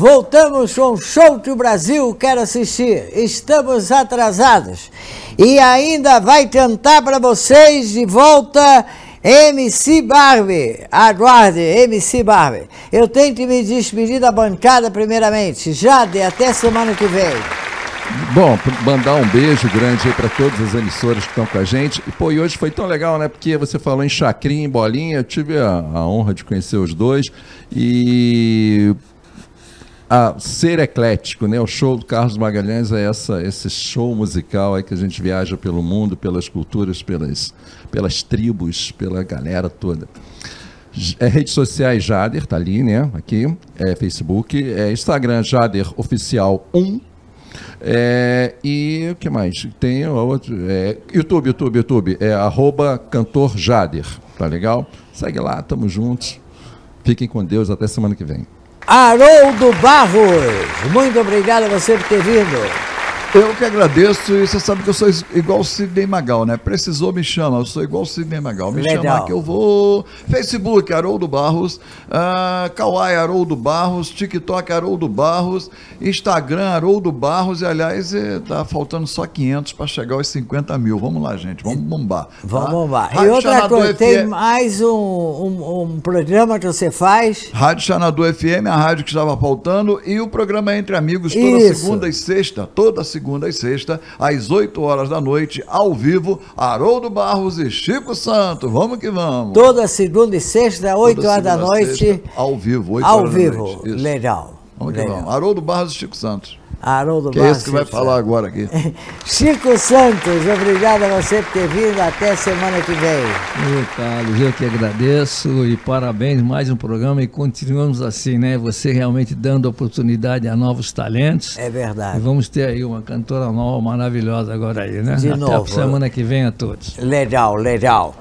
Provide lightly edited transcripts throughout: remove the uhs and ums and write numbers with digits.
voltamos com o Show do Brasil, quero assistir. Estamos atrasados. E ainda vai cantar para vocês de volta MC Barbie. Aguarde, MC Barbie. Eu tenho que me despedir da bancada primeiramente. Jade, até semana que vem. Bom, mandar um beijo grande aí para todas as emissoras que estão com a gente. E, pô, e hoje foi tão legal, né? Porque você falou em Chacrinha e Bolinha, eu tive a honra de conhecer os dois. E ser eclético, né? O show do Carlos Magalhães é esse show musical aí que a gente viaja pelo mundo, pelas culturas, pelas tribos, pela galera toda. Redes sociais Jader, tá ali, né? Aqui, Facebook, Instagram Jader Oficial 1. E o que mais? Tem outro. YouTube, @cantor Jader, tá legal? Segue lá, tamo juntos. Fiquem com Deus, até semana que vem. Haroldo Barros, muito obrigado a você por ter vindo. Eu que agradeço, e você sabe que eu sou igual o Sidney Magal, né? Precisou, me chama, eu sou igual o Sidney Magal. Me chamar que eu vou. Facebook, Haroldo Barros, Kawaii, Haroldo Barros, TikTok, Haroldo Barros, Instagram, Haroldo Barros, e aliás, tá faltando só 500 para chegar aos 50 mil. Vamos lá, gente, vamos bombar. Vamos bombar. E outra coisa, tem mais um programa que você faz. Rádio Xanadu FM, a rádio que estava faltando, e o programa Entre Amigos, toda segunda e sexta, segunda e sexta, às 8 horas da noite, ao vivo, Haroldo Barros e Chico Santos. Vamos que vamos. Toda segunda e sexta, 8 horas da noite. Sexta, ao vivo, 8 horas da noite. Ao vivo, legal. Vamos que vamos. Haroldo Barros e Chico Santos. Haroldo que Barros. É esse que vai falar agora aqui. Chico Santos, obrigado a você por ter vindo. Até semana que vem. Carlos, eu que agradeço e parabéns, mais um programa, e continuamos assim, né? Você realmente dando oportunidade a novos talentos. É verdade. E vamos ter aí uma cantora nova, maravilhosa agora aí, né? Até a semana que vem a todos. Legal, legal.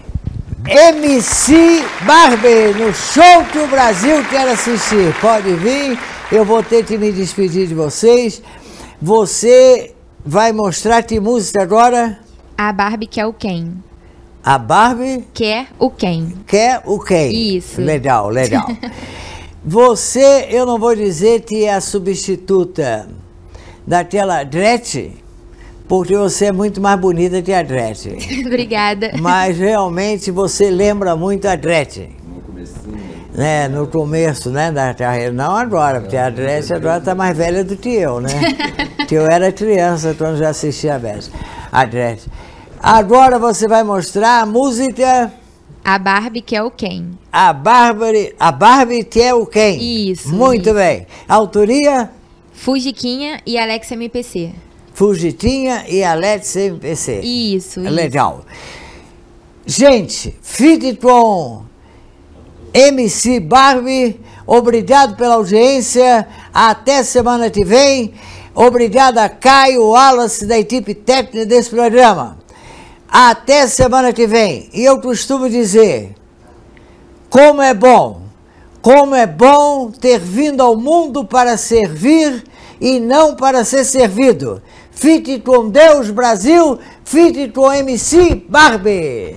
MC Barbie no Show do Brasil, quero assistir. Pode vir. Eu vou ter que me despedir de vocês. Você vai mostrar que música agora? A Barbie quer o Ken. A Barbie? Quer o Ken. Quer o Ken. Isso. Legal, legal. Você, eu não vou dizer que é a substituta daquela Gretchen, porque você é muito mais bonita que a Gretchen. Obrigada. Mas realmente você lembra muito a Gretchen. Né, no começo, né, da carreira, não agora, porque a Gretchen agora está mais velha do que eu, né? Que eu era criança quando já assistia a Gretchen. Agora você vai mostrar a música... A Barbie quer o Ken. A Barbie quer o Ken. Isso. Muito bem. Autoria? Fujiquinha e Alex MPC. Fujiquinha e Alex MPC. Isso. Legal. Gente, fique com MC Barbie, obrigado pela audiência, até semana que vem. Obrigado a Caio Wallace, da equipe técnica desse programa. Até semana que vem. E eu costumo dizer, como é bom ter vindo ao mundo para servir e não para ser servido. Fique com Deus, Brasil, fique com MC Barbie.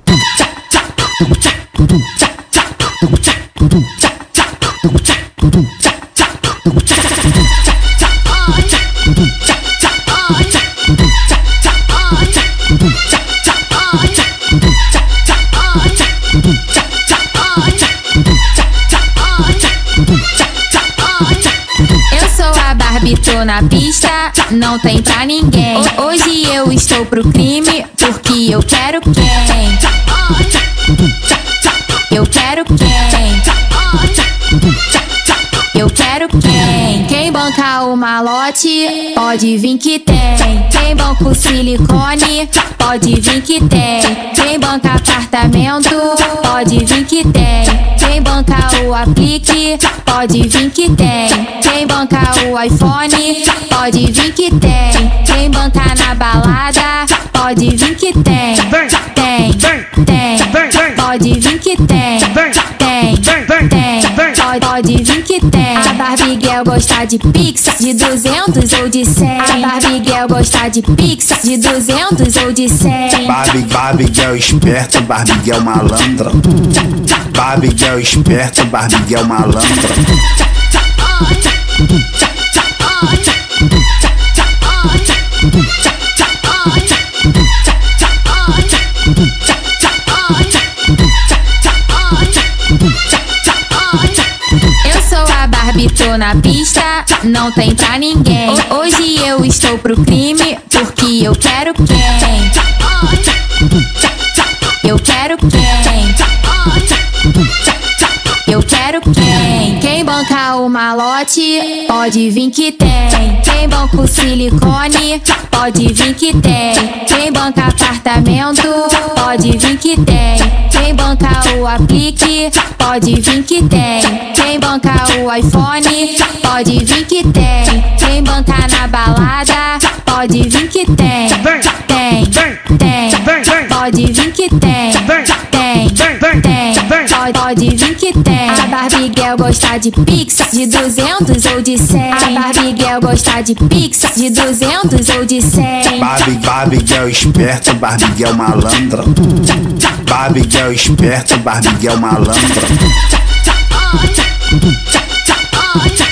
Eu sou a Barbie, tô na pista, não tem pra ninguém. Hoje eu estou pro crime, porque eu quero quem? Eu quero quem? Eu quero quem? Quem banca o malote, pode vir que tem. Quem banca o silicone, pode vir que tem. Quem banca apartamento, pode vir que tem. Quem banca o aplique, pode vir que tem. Quem banca o iPhone, pode vir que tem. Quem banca na balada, pode vir que tem. Tem, pode vir que tem. Pode vir que tem. A Barbie Girl gosta de Pix, de 200 ou de 100. A Barbie Girl gosta de Pix, de 200 ou de 100. Barbie Girl esperta, Barbie Girl malandra. Barbie Girl esperta, Barbie Girl malandra. Eu sou a Barbie, tô na pista, não tem pra ninguém. Hoje eu estou pro crime, porque eu quero quem? Eu quero quem? Eu quero quem? Quem banca o malote, pode vir que tem. Quem banca o silicone, pode vir que tem. Quem banca apartamento, pode vir que tem. Quem banca o aplique, pode vir que tem. Quem banca o iPhone, pode vir que tem. Quem banca na balada, pode vir que tem. Tem, tem, pode vir que tem. Tem, pode vir que tem. A Barbie Girl gosta de Pix, de 200 ou de 100. A Barbie Girl gosta de Pix, de 200 ou de 100. Barbie Girl esperta, Barbie Girl malandra. Barbie Girl esperta, Barbie Girl malandra.